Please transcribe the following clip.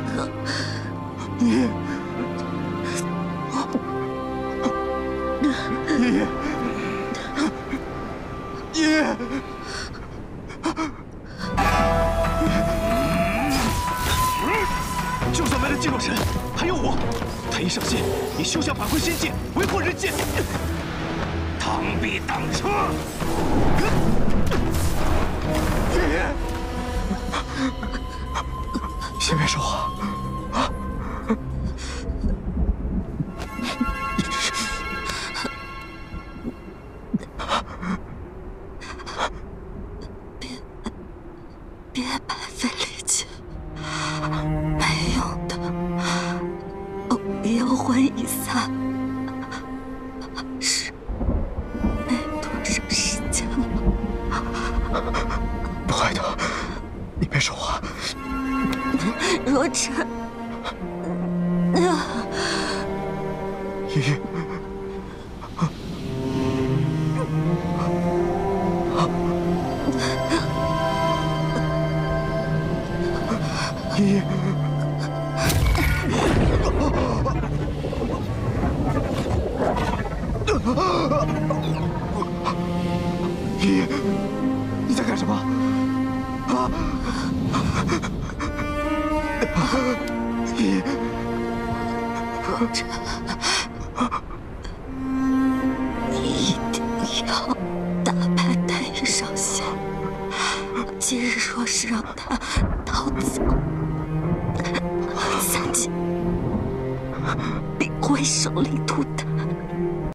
爷爷，就算没了肌肉神，还有我。他一上线，你休想返回仙界，为祸人间。 螳臂挡车！ 爷爷，先别说话。 别白费力气，没用的。妖魂已散，是没多少时间了。 不会的，你别说话。 若尘， 爷爷。 爷爷，爷爷，你在干什么？啊！爷爷， 若尘，你一定要打败太乙上仙。今日若是让他逃走， 三姐必会手里吐痰。